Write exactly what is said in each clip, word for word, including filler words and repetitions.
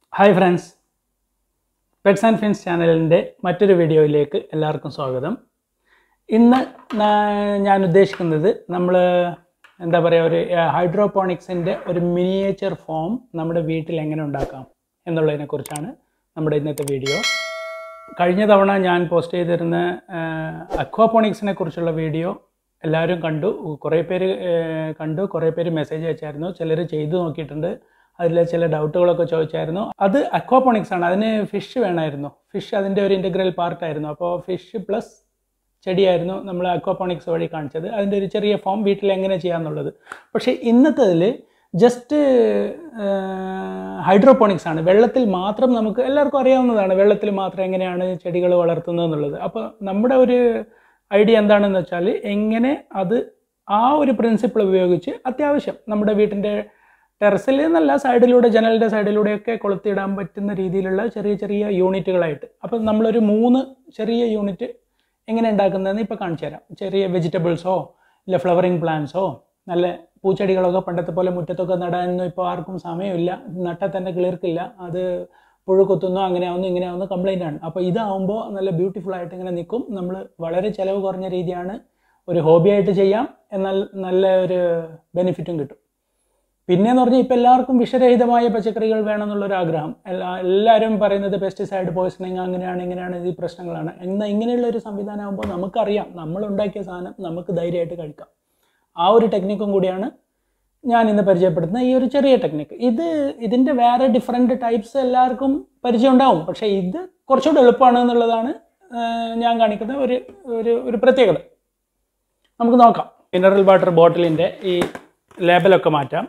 Hi friends, Pets and Fins channel മറ്റൊരു വീഡിയോയിലേക്ക് എല്ലാവർക്കും സ്വാഗതം. ഇന്ന് ഞാൻ ഉദ്ദേശിക്കുന്നത് നമ്മൾ എന്താ പറയുക ഒരു ഹൈഡ്രോപോണിക്സിന്റെ ഒരു മിനിയേച്ചർ ഫോം നമ്മുടെ വീട്ടിൽ എങ്ങനെ ഉണ്ടാക്കാം എന്നുള്ളതിനെക്കുറിച്ചാണ് നമ്മുടെ ഇന്നത്തെ വീഡിയോ. കഴിഞ്ഞ തവണ ഞാൻ പോസ്റ്റ് ചെയ്തിരുന്ന അക്വാപോണിക്സിനെ കുറിച്ചുള്ള വീഡിയോ എല്ലാവരും കണ്ടു, കുറേ പേര് കണ്ടു, കുറേ പേര് മെസ്സേജ് അയച്ചായിരുന്നു, ചിലർ ചെയ്തു നോക്കിയിട്ടുണ്ട്, അതിൽ ചില ഡൗട്ടുകളൊക്കെ ചോദിച്ചായിരുന്നു. അത് അക്വാപോണിക്സ് ആണ്, അതിന് ഫിഷ് വേണമായിരുന്നു, ഫിഷ് അതിൻ്റെ ഒരു ഇൻ്റഗ്രൽ പാർട്ടായിരുന്നു. അപ്പോൾ ഫിഷ് പ്ലസ് ചെടിയായിരുന്നു നമ്മൾ അക്വാപോണിക്സ് വഴി കാണിച്ചത്, അതിൻ്റെ ഒരു ചെറിയ ഫോം വീട്ടിൽ എങ്ങനെ ചെയ്യാമെന്നുള്ളത്. പക്ഷേ ഇന്നത്തതിൽ ജസ്റ്റ് ഹൈഡ്രോപോണിക്സ് ആണ്, വെള്ളത്തിൽ മാത്രം, നമുക്ക് എല്ലാവർക്കും അറിയാവുന്നതാണ് വെള്ളത്തിൽ മാത്രം എങ്ങനെയാണ് ചെടികൾ വളർത്തുന്നത് എന്നുള്ളത്. അപ്പോൾ നമ്മുടെ ഒരു ഐഡിയ എന്താണെന്ന് വെച്ചാൽ എങ്ങനെ അത് ആ ഒരു പ്രിൻസിപ്പിൾ ഉപയോഗിച്ച് അത്യാവശ്യം നമ്മുടെ വീട്ടിൻ്റെ ടെറസിൽ എന്നല്ല, സൈഡിലൂടെ ജനലിൻ്റെ സൈഡിലൂടെയൊക്കെ കൊളുത്തിയിടാൻ പറ്റുന്ന രീതിയിലുള്ള ചെറിയ ചെറിയ യൂണിറ്റുകളായിട്ട്. അപ്പം നമ്മളൊരു മൂന്ന് ചെറിയ യൂണിറ്റ് എങ്ങനെ ഉണ്ടാക്കുന്നതെന്ന് ഇപ്പോൾ കാണിച്ചു തരാം. ചെറിയ വെജിറ്റബിൾസോ ഇല്ല ഫ്ലവറിങ് പ്ലാന്റ്സോ നല്ല പൂച്ചെടികളൊക്കെ പണ്ടത്തെ പോലെ മുറ്റത്തൊക്കെ നടാനൊന്നും ഇപ്പോൾ ആർക്കും സമയമില്ല, നട്ടാൽ തന്നെ കിളിർക്കില്ല, അത് പുഴു കുത്തുന്നോ അങ്ങനെ ആവുന്നു ഇങ്ങനെ ആവുന്നു കംപ്ലൈൻ്റ് ആണ്. അപ്പോൾ ഇതാവുമ്പോൾ നല്ല ബ്യൂട്ടിഫുൾ ആയിട്ട് ഇങ്ങനെ നിൽക്കും. നമ്മൾ വളരെ ചിലവ് കുറഞ്ഞ രീതിയാണ്, ഒരു ഹോബിയായിട്ട് ചെയ്യാം, എന്നാൽ നല്ല ഒരു ബെനിഫിറ്റും കിട്ടും. പിന്നെയെന്ന് പറഞ്ഞാൽ ഇപ്പോൾ എല്ലാവർക്കും വിഷരഹിതമായ പച്ചക്കറികൾ വേണമെന്നുള്ളൊരു ആഗ്രഹം. എല്ലാ എല്ലാവരും പറയുന്നത് പെസ്റ്റിസൈഡ് പോയ്സണിങ് അങ്ങനെയാണ് ഇങ്ങനെയാണ് ഈ പ്രശ്നങ്ങളാണ്. എന്നാൽ ഇങ്ങനെയുള്ള ഒരു സംവിധാനം ആകുമ്പോൾ നമുക്കറിയാം നമ്മൾ ഉണ്ടാക്കിയ സാധനം നമുക്ക് ധൈര്യമായിട്ട് കഴിക്കാം. ആ ഒരു ടെക്നിക്കും കൂടിയാണ് ഞാൻ ഇന്ന് പരിചയപ്പെടുത്തുന്ന ഈ ഒരു ചെറിയ ടെക്നിക്ക്. ഇത് ഇതിൻ്റെ വേറെ ഡിഫറെൻറ്റ് ടൈപ്സ് എല്ലാവർക്കും പരിചയം ഉണ്ടാവും, പക്ഷേ ഇത് കുറച്ചുകൂടെ എളുപ്പമാണ് എന്നുള്ളതാണ് ഞാൻ കാണിക്കുന്ന ഒരു ഒരു ഒരു പ്രത്യേകത. നമുക്ക് നോക്കാം. മിനറൽ വാട്ടർ ബോട്ടിലിൻ്റെ ഈ ലേബലൊക്കെ മാറ്റാം.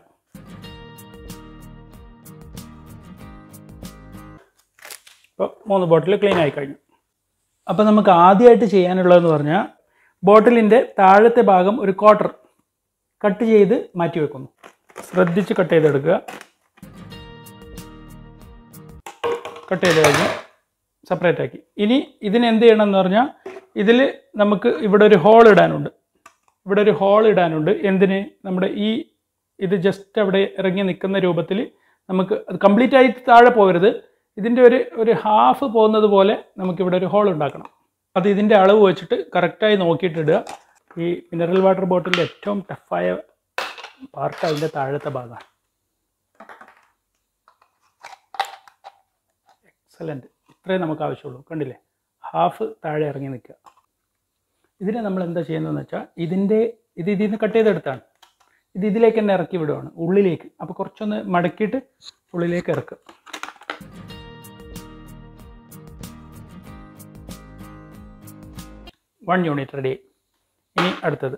ഇപ്പോൾ മൂന്ന് ബോട്ടിൽ ക്ലീൻ ആയി കഴിഞ്ഞു. അപ്പോൾ നമുക്ക് ആദ്യമായിട്ട് ചെയ്യാനുള്ളതെന്ന് പറഞ്ഞാൽ ബോട്ടിലിൻ്റെ താഴത്തെ ഭാഗം ഒരു ക്വാർട്ടർ കട്ട് ചെയ്ത് മാറ്റി വെക്കുന്നു. ശ്രദ്ധിച്ച് കട്ട് ചെയ്തെടുക്കുക. കട്ട് ചെയ്ത് കഴിഞ്ഞ് സെപ്പറേറ്റ് ആക്കി. ഇനി ഇതിനെന്ത് ചെയ്യണമെന്ന് പറഞ്ഞാൽ ഇതിൽ നമുക്ക് ഇവിടെ ഒരു ഹോൾ ഇടാനുണ്ട്. ഇവിടെ ഒരു ഹോൾ ഇടാനുണ്ട്. എന്തിന്? നമ്മുടെ ഈ ഇത് ജസ്റ്റ് അവിടെ ഇറങ്ങി നിൽക്കുന്ന രൂപത്തിൽ നമുക്ക് അത് കംപ്ലീറ്റ് ആയിട്ട് താഴെ പോകരുത്, ഇതിൻ്റെ ഒരു ഒരു ഹാഫ് പോകുന്നത് പോലെ നമുക്കിവിടെ ഒരു ഹോൾ ഉണ്ടാക്കണം. അത് ഇതിൻ്റെ അളവ് വെച്ചിട്ട് കറക്റ്റായി നോക്കിയിട്ടിടുക. ഈ മിനറൽ വാട്ടർ ബോട്ടിലിൻ്റെ ഏറ്റവും ടഫായ പാർട്ട് അതിൻ്റെ താഴത്തെ ഭാഗമാണ്. എക്സലൻറ്റ്. ഇത്രയും നമുക്ക് ആവശ്യമുള്ളൂ. കണ്ടില്ലേ, ഹാഫ് താഴെ ഇറങ്ങി നിൽക്കുക. ഇതിനെ നമ്മൾ എന്താ ചെയ്യുന്നതെന്ന് വെച്ചാൽ ഇതിൻ്റെ ഇത് ഇതിൽ നിന്ന് കട്ട് ചെയ്തെടുത്താണ്, ഇത് ഇതിലേക്ക് തന്നെ ഇറക്കി വിടുവാണ് ഉള്ളിലേക്ക്. അപ്പോൾ കുറച്ചൊന്ന് മടക്കിയിട്ട് ഉള്ളിലേക്ക് ഇറക്കുക. One unit ready. ഇനി അടുത്തത്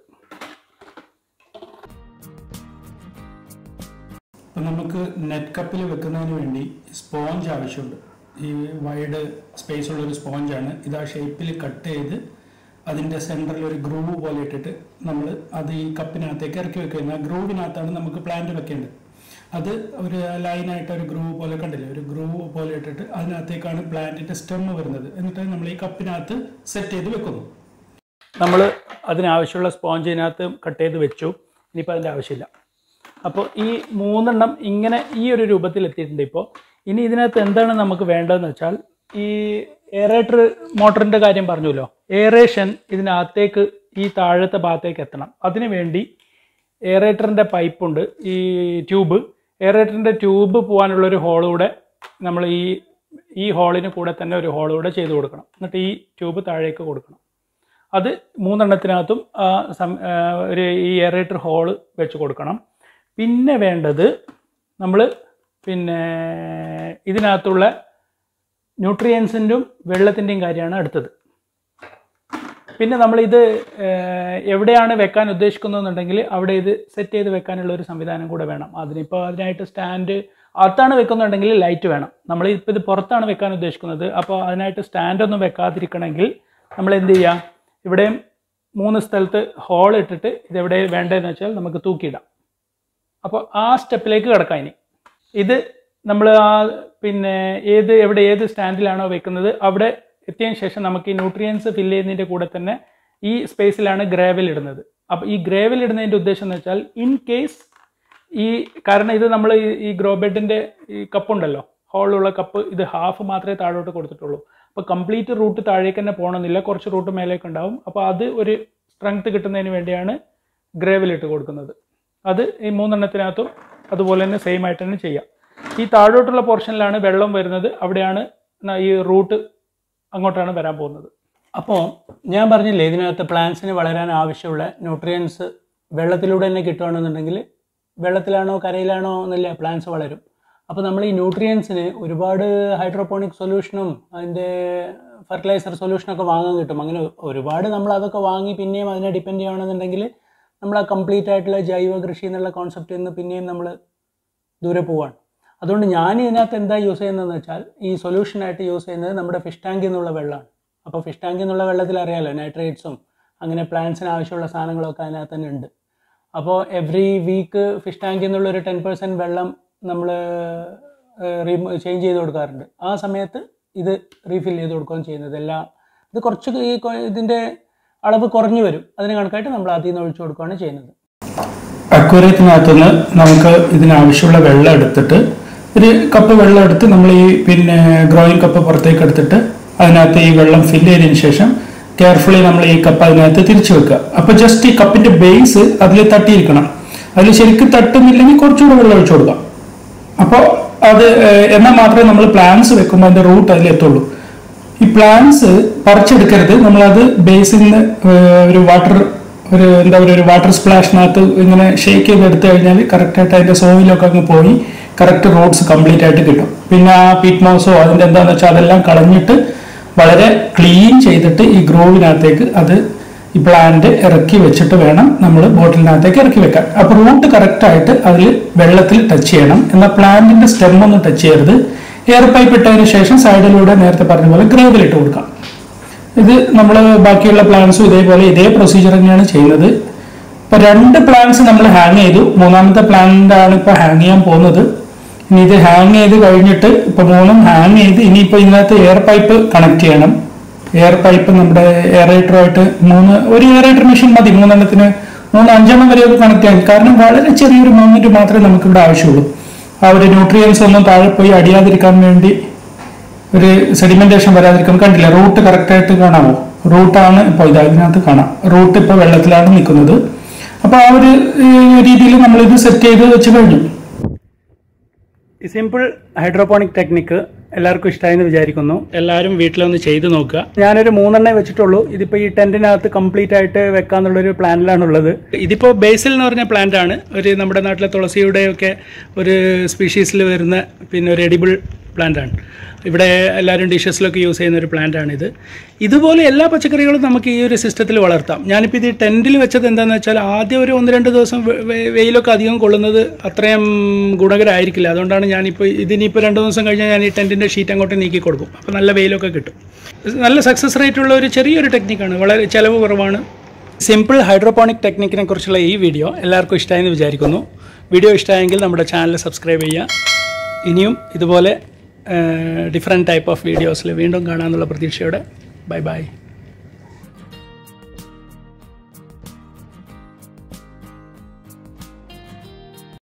ഇപ്പം നമുക്ക് നെറ്റ് കപ്പിൽ വെക്കുന്നതിന് വേണ്ടി സ്പോഞ്ച് ആവശ്യമുണ്ട്. ഈ വൈഡ് സ്പേസ് ഉള്ളൊരു സ്പോഞ്ചാണ് ഇത്. ആ ഷേപ്പിൽ കട്ട് ചെയ്ത് അതിൻ്റെ സെൻറ്ററിൽ ഒരു ഗ്രൂവ് പോലെ ഇട്ടിട്ട് നമ്മൾ അത് ഈ കപ്പിനകത്തേക്ക് ഇറക്കി വെക്കുന്നത്. ആ ഗ്രൂവിനകത്താണ് നമുക്ക് പ്ലാന്റ് വെക്കേണ്ടത്. അത് ഒരു ലൈനായിട്ട് ഒരു ഗ്രൂവ് പോലെ കണ്ടില്ലേ, ഒരു ഗ്രൂവ് പോലെ ഇട്ടിട്ട് അതിനകത്തേക്കാണ് പ്ലാന്റിൻ്റെ സ്റ്റെമ്മ് വരുന്നത്. എന്നിട്ട് നമ്മൾ ഈ കപ്പിനകത്ത് സെറ്റ് ചെയ്ത് വെക്കുന്നു. നമ്മൾ അതിനാവശ്യമുള്ള സ്പോഞ്ച് ഇതിനകത്ത് കട്ട് ചെയ്ത് വെച്ചു. ഇനിയിപ്പോൾ അതിൻ്റെ ആവശ്യമില്ല. അപ്പോൾ ഈ മൂന്നെണ്ണം ഇങ്ങനെ ഈ ഒരു രൂപത്തിൽ എത്തിയിട്ടുണ്ട്. ഇപ്പോൾ ഇനി ഇതിനകത്ത് എന്താണ് നമുക്ക് വേണ്ടതെന്ന് വെച്ചാൽ ഈ എയറേറ്റർ മോട്ടറിൻ്റെ കാര്യം പറഞ്ഞല്ലോ, എയറേഷൻ ഇതിനകത്തേക്ക് ഈ താഴത്തെ ഭാഗത്തേക്ക് എത്തണം. അതിനു വേണ്ടി എയറേറ്ററിൻ്റെ പൈപ്പുണ്ട്, ഈ ട്യൂബ്, എയറേറ്ററിൻ്റെ ട്യൂബ് പോകാനുള്ളൊരു ഹോളൂടെ നമ്മൾ ഈ ഈ ഹോളിന് കൂടെ തന്നെ ഒരു ഹോളൂടെ ചെയ്ത് കൊടുക്കണം. എന്നിട്ട് ഈ ട്യൂബ് താഴേക്ക് കൊടുക്കണം. അത് മൂന്നെണ്ണത്തിനകത്തും ഒരു ഈ എയറേറ്റർ ഹോള് വെച്ച് കൊടുക്കണം. പിന്നെ വേണ്ടത് നമ്മൾ പിന്നെ ഇതിനകത്തുള്ള ന്യൂട്രിയൻസിൻ്റെയും വെള്ളത്തിൻ്റെയും കാര്യമാണ് അടുത്തത്. പിന്നെ നമ്മളിത് എവിടെയാണ് വെക്കാൻ ഉദ്ദേശിക്കുന്നതെന്നുണ്ടെങ്കിൽ അവിടെ ഇത് സെറ്റ് ചെയ്ത് വെക്കാനുള്ള ഒരു സംവിധാനം കൂടെ വേണം. അതിനിപ്പോൾ അതിനായിട്ട് സ്റ്റാൻഡ് അകത്താണ് വെക്കുന്നുണ്ടെങ്കിൽ ലൈറ്റ് വേണം. നമ്മൾ ഇപ്പോൾ ഇത് പുറത്താണ് വെക്കാൻ ഉദ്ദേശിക്കുന്നത്. അപ്പോൾ അതിനായിട്ട് സ്റ്റാൻഡൊന്നും വെക്കാതിരിക്കണമെങ്കിൽ നമ്മൾ എന്ത് ചെയ്യാം, ഇവിടെയും മൂന്ന് സ്ഥലത്ത് ഹോൾ ഇട്ടിട്ട് ഇതെവിടെ വേണ്ടതെന്ന് വെച്ചാൽ നമുക്ക് തൂക്കിയിടാം. അപ്പോൾ ആ സ്റ്റെപ്പിലേക്ക് കിടക്കാം. ഇനി ഇത് നമ്മൾ ആ പിന്നെ ഏത് എവിടെ ഏത് സ്റ്റാൻഡിലാണോ വെക്കുന്നത് അവിടെ എത്തിയതിന് ശേഷം നമുക്ക് ഈ ന്യൂട്രിയൻസ് ഫില്ല് ചെയ്യുന്നതിൻ്റെ കൂടെ തന്നെ ഈ സ്പേസിലാണ് ഗ്രേവൽ ഇടുന്നത്. അപ്പോൾ ഈ ഗ്രേവൽ ഇടുന്നതിൻ്റെ ഉദ്ദേശം എന്ന് വെച്ചാൽ ഇൻ കേസ് ഈ കാരണം ഇത് നമ്മൾ ഈ ഗ്രോ ബെഡിൻ്റെ ഈ കപ്പുണ്ടല്ലോ ഹോളുള്ള കപ്പ് ഇത് ഹാഫ് മാത്രമേ താഴോട്ട് കൊടുത്തിട്ടുള്ളൂ. അപ്പോൾ കംപ്ലീറ്റ് റൂട്ട് താഴേക്ക് തന്നെ പോകണമെന്നില്ല, കുറച്ച് റൂട്ട് മേലേക്ക് ഉണ്ടാവും. അപ്പോൾ അത് ഒരു സ്ട്രെങ്ത് കിട്ടുന്നതിന് വേണ്ടിയാണ് ഗ്രേവിലിട്ട് കൊടുക്കുന്നത്. അത് ഈ മൂന്നെണ്ണത്തിനകത്തും അതുപോലെ തന്നെ സെയിം ആയിട്ട് തന്നെ ചെയ്യാം. ഈ താഴോട്ടുള്ള പോർഷനിലാണ് വെള്ളം വരുന്നത്, അവിടെയാണ് ഈ റൂട്ട് അങ്ങോട്ടാണ് വരാൻ പോകുന്നത്. അപ്പോൾ ഞാൻ പറഞ്ഞില്ലേ, ഇതിനകത്ത് പ്ലാന്റ്സിന് വളരാൻ ആവശ്യമുള്ള ന്യൂട്രിയൻസ് വെള്ളത്തിലൂടെ തന്നെ കിട്ടുകയാണെന്നുണ്ടെങ്കിൽ വെള്ളത്തിലാണോ കരയിലാണോ എന്നല്ല പ്ലാന്റ്സ് വളരും. അപ്പോൾ നമ്മൾ ഈ ന്യൂട്രിയൻസിന് ഒരുപാട് ഹൈഡ്രോപോണിക് സൊല്യൂഷനും അതിൻ്റെ ഫെർട്ടിലൈസർ സൊല്യൂഷനൊക്കെ വാങ്ങാൻ കിട്ടും. അങ്ങനെ ഒരുപാട് നമ്മൾ അതൊക്കെ വാങ്ങി പിന്നെയും അതിനെ ഡിപ്പെൻഡ് ചെയ്യുകയാണെന്നുണ്ടെങ്കിൽ നമ്മൾ ആ കംപ്ലീറ്റ് ആയിട്ടുള്ള ജൈവ കൃഷി എന്നുള്ള കോൺസെപ്റ്റിൽ നിന്ന് പിന്നെയും നമ്മൾ ദൂരെ പോവാണ്. അതുകൊണ്ട് ഞാൻ ഇതിനകത്ത് എന്താ യൂസ് ചെയ്യുന്നതെന്ന് വെച്ചാൽ ഈ സൊല്യൂഷനായിട്ട് യൂസ് ചെയ്യുന്നത് നമ്മുടെ ഫിഷ് ടാങ്കിൽ നിന്നുള്ള വെള്ളമാണ്. അപ്പോൾ ഫിഷ് ടാങ്കിൽ നിന്നുള്ള വെള്ളത്തിൽ അറിയാമല്ലോ നൈട്രേറ്റ്സും അങ്ങനെ പ്ലാന്റ്സിന് ആവശ്യമുള്ള സാധനങ്ങളൊക്കെ അതിനകത്ത് തന്നെ ഉണ്ട്. അപ്പോൾ എവറി വീക്ക് ഫിഷ് ടാങ്കിൽ നിന്നുള്ള ഒരു ടെൻ പെർസെൻറ്റ് വെള്ളം നമ്മൾ റീമൂ ചേഞ്ച് ചെയ്ത് കൊടുക്കാറുണ്ട്. ആ സമയത്ത് ഇത് റീഫിൽ ചെയ്ത് കൊടുക്കുകയും ചെയ്യുന്നത് എല്ലാം ഇത് കുറച്ച് ഈ ഇതിൻ്റെ അളവ് കുറഞ്ഞു വരും. അതിന് കണക്കായിട്ട് നമ്മൾ അതിൽ നിന്ന് ഒഴിച്ചു കൊടുക്കുകയാണ് ചെയ്യുന്നത്. അക്വേറിയത്തിനകത്തുനിന്ന് നമുക്ക് ഇതിനാവശ്യമുള്ള വെള്ളം എടുത്തിട്ട് ഒരു കപ്പ് വെള്ളം എടുത്ത് നമ്മൾ ഈ പിന്നെ ഗ്രോയിങ് കപ്പ് പുറത്തേക്ക് എടുത്തിട്ട് അതിനകത്ത് ഈ വെള്ളം ഫില്ല് ചെയ്തതിന് ശേഷം കെയർഫുള്ളി നമ്മൾ ഈ കപ്പ് അതിനകത്ത് തിരിച്ചു വെക്കുക. അപ്പോൾ ജസ്റ്റ് ഈ കപ്പിൻ്റെ ബേസ് അതിൽ തട്ടിയിരിക്കണം. അതിൽ ശരിക്കും തട്ടുന്നില്ലെങ്കിൽ കുറച്ചുകൂടെ വെള്ളം ഒഴിച്ചു കൊടുക്കാം. അപ്പോൾ അത് എന്നാൽ മാത്രമേ നമ്മൾ പ്ലാന്റ്സ് വെക്കുമ്പോൾ അതിൻ്റെ റൂട്ട് അതിലെത്തുള്ളൂ. ഈ പ്ലാന്റ്സ് പറിച്ചെടുക്കരുത്. നമ്മളത് ബേസിൽ നിന്ന് ഒരു വാട്ടർ ഒരു എന്താ പറയുക ഒരു വാട്ടർ സ്പ്ലാഷിനകത്ത് ഇങ്ങനെ ഷേക്ക് ചെയ്ത് എടുത്തു കഴിഞ്ഞാൽ കറക്റ്റായിട്ട് അതിൻ്റെ സോയിലൊക്കെ അങ്ങ് പോയി കറക്റ്റ് റൂട്ട്സ് കംപ്ലീറ്റ് ആയിട്ട് കിട്ടും. പിന്നെ ആ പീറ്റ് മോസോ അതിൻ്റെ എന്താണെന്ന് വെച്ചാൽ അതെല്ലാം കളഞ്ഞിട്ട് വളരെ ക്ലീൻ ചെയ്തിട്ട് ഈ ഗ്രോവിനകത്തേക്ക് അത് ഈ പ്ലാന്റ് ഇറക്കി വെച്ചിട്ട് വേണം നമ്മൾ ബോട്ടിലിനകത്തേക്ക് ഇറക്കി വെക്കാൻ. അപ്പോൾ റൂട്ട് കറക്റ്റായിട്ട് അതിൽ വെള്ളത്തിൽ ടച്ച് ചെയ്യണം. എന്നാൽ പ്ലാന്റിൻ്റെ സ്റ്റെമ്മൊന്നും ടച്ച് ചെയ്യരുത്. എയർ പൈപ്പ് ഇട്ടതിന് ശേഷം സൈഡിലൂടെ നേരത്തെ പറഞ്ഞ പോലെ ഗ്രേവിലിട്ട് കൊടുക്കാം. ഇത് നമ്മൾ ബാക്കിയുള്ള പ്ലാന്റ്സും ഇതേപോലെ ഇതേ പ്രൊസീജിയർ തന്നെയാണ് ചെയ്യുന്നത്. ഇപ്പോൾ രണ്ട് പ്ലാന്റ്സ് നമ്മൾ ഹാങ് ചെയ്തു. മൂന്നാമത്തെ പ്ലാന്റാണ് ഇപ്പോൾ ഹാങ് ചെയ്യാൻ പോകുന്നത്. ഇനി ഇത് ഹാങ് ചെയ്ത് കഴിഞ്ഞിട്ട് ഇപ്പോൾ മൂന്നും ഹാങ് ചെയ്ത് ഇനിയിപ്പോൾ ഇതിനകത്ത് എയർ പൈപ്പ് കണക്ട് ചെയ്യണം. എയർ പൈപ്പ് നമ്മുടെ എയറേറ്ററുമായിട്ട് മൂന്ന് ഒരു എയറേറ്റർ മെഷീൻ മതി മൂന്നെണ്ണത്തിന്. മൂന്ന് അഞ്ചെണ്ണം വരെയൊക്കെ കണക്ട് ചെയ്യാം. കാരണം വളരെ ചെറിയൊരു മൂന്നിട്ട് മാത്രമേ നമുക്കിവിടെ ആവശ്യമുള്ളൂ. ആ ഒരു ന്യൂട്രിയൻസ് ഒന്നും താഴെ പോയി അടിയാതിരിക്കാൻ വേണ്ടി ഒരു സെഡിമെന്റേഷൻ വരാതിരിക്കാൻ. കണ്ടില്ല റൂട്ട് കറക്റ്റായിട്ട് കാണാമോ? റൂട്ടാണ് ഇപ്പോൾ ഇത് ഇതിനകത്ത് കാണാം. റൂട്ട് ഇപ്പോൾ വെള്ളത്തിലാണ് നിൽക്കുന്നത്. അപ്പോൾ ആ ഒരു രീതിയിൽ നമ്മളിത് സെറ്റ് ചെയ്ത് വെച്ച് കഴിഞ്ഞു. ഈ സിമ്പിൾ ഹൈഡ്രോപോണിക് ടെക്നിക്ക് എല്ലാവർക്കും ഇഷ്ടമായെന്ന് വിചാരിക്കുന്നു. എല്ലാവരും വീട്ടിലൊന്ന് ചെയ്ത് നോക്കുക. ഞാനൊരു മൂന്നെണ്ണേ വെച്ചിട്ടുള്ളൂ. ഇതിപ്പോൾ ഈ ടെൻറ്റിനകത്ത് കംപ്ലീറ്റ് ആയിട്ട് വെക്കാന്നുള്ളൊരു പ്ലാനിലാണുള്ളത്. ഇതിപ്പോൾ ബേസിൽ എന്ന് പറഞ്ഞ പ്ലാന്റ് ആണ്. ഒരു നമ്മുടെ നാട്ടിലെ തുളസിയുടെയൊക്കെ ഒരു സ്പീഷീസിൽ വരുന്ന പിന്നെ ഒരു എഡിബിൾ പ്ലാന്റ് ആണ്. ഇവിടെ എല്ലാവരും ഡിഷസിലൊക്കെ യൂസ് ചെയ്യുന്ന ഒരു പ്ലാന്റാണിത്. ഇതുപോലെ എല്ലാ പച്ചക്കറികളും നമുക്ക് ഈ ഒരു സിസ്റ്റത്തിൽ വളർത്താം. ഞാനിപ്പോൾ ഇത് ടെൻറ്റിൽ വെച്ചത് എന്താണെന്ന് വെച്ചാൽ ആദ്യം ഒരു ഒന്ന് രണ്ട് ദിവസം വെയിലൊക്കെ അധികം കൊള്ളുന്നത് അത്രയും ഗുണകരമായിരിക്കില്ല. അതുകൊണ്ടാണ് ഞാനിപ്പോൾ ഇതിനിപ്പോൾ രണ്ട് ദിവസം കഴിഞ്ഞാൽ ഞാൻ ഈ ടെൻറ്റിൻ്റെ ഷീറ്റ് അങ്ങോട്ട് നീക്കി കൊടുക്കും. അപ്പോൾ നല്ല വെയിലൊക്കെ കിട്ടും. നല്ല സക്സസ് റേറ്റ് ഉള്ള ഒരു ചെറിയൊരു ടെക്നിക്കാണ്. വളരെ ചിലവ് കുറവാണ്. സിമ്പിൾ ഹൈഡ്രോപോണിക് ടെക്നിക്കിനെ കുറിച്ചുള്ള ഈ വീഡിയോ എല്ലാവർക്കും ഇഷ്ടമായെന്ന് വിചാരിക്കുന്നു. വീഡിയോ ഇഷ്ടമായെങ്കിൽ നമ്മുടെ ചാനൽ സബ്സ്ക്രൈബ് ചെയ്യുക. ഇനിയും ഇതുപോലെ ഡിഫറെൻറ്റ് ടൈപ്പ് ഓഫ് വീഡിയോസിൽ വീണ്ടും കാണാമെന്നുള്ള പ്രതീക്ഷയോടെ ബൈ ബൈ.